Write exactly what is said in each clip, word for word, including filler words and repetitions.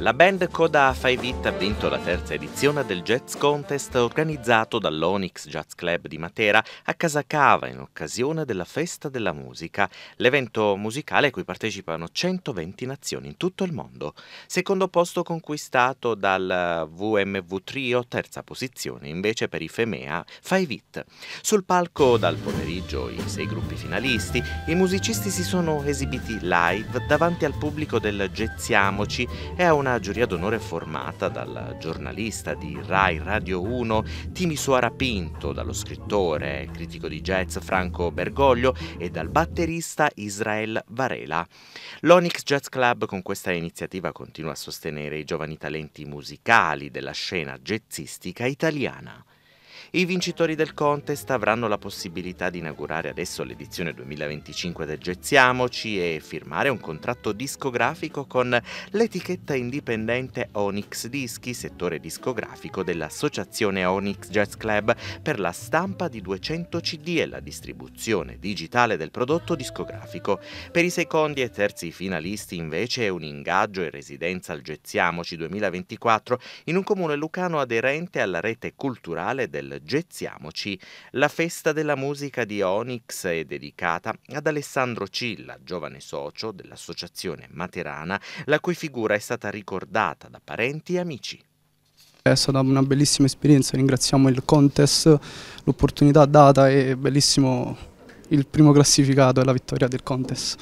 La band Coda Five It ha vinto la terza edizione del Jazz Contest organizzato dall'Onyx Jazz Club di Matera a Casacava in occasione della Festa della Musica, l'evento musicale a cui partecipano centoventi nazioni in tutto il mondo. Secondo posto conquistato dal V M V Trio, terza posizione invece per i Femea Five It. Sul palco dal pomeriggio i sei gruppi finalisti, i musicisti si sono esibiti live davanti al pubblico del Jazziamoci e a una giuria d'onore formata dal giornalista di Rai Radio uno Timisoara Pinto, dallo scrittore e critico di jazz Franco Bergoglio e dal batterista Israel Varela. L'Onyx Jazz Club con questa iniziativa continua a sostenere i giovani talenti musicali della scena jazzistica italiana. I vincitori del contest avranno la possibilità di inaugurare adesso l'edizione duemilaventicinque del Jazziamoci e firmare un contratto discografico con l'etichetta indipendente Onyx Dischi, settore discografico dell'associazione Onyx Jazz Club, per la stampa di duecento C D e la distribuzione digitale del prodotto discografico. Per i secondi e terzi finalisti invece è un ingaggio e residenza al Jazziamoci duemilaventiquattro in un comune lucano aderente alla rete culturale del Jazziamoci. La festa della musica di Onyx è dedicata ad Alessandro Cilla, giovane socio dell'associazione materana, la cui figura è stata ricordata da parenti e amici. È stata una bellissima esperienza, ringraziamo il contest, l'opportunità data, è bellissimo il primo classificato e la vittoria del contest.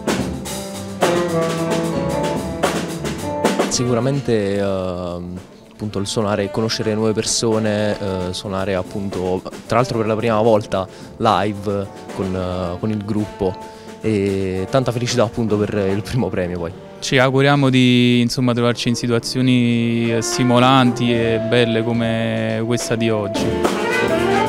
Sicuramente uh... appunto il suonare, conoscere nuove persone, eh, suonare appunto tra l'altro per la prima volta live con, uh, con il gruppo, e tanta felicità appunto per il primo premio. Poi ci auguriamo di insomma trovarci in situazioni stimolanti e belle come questa di oggi.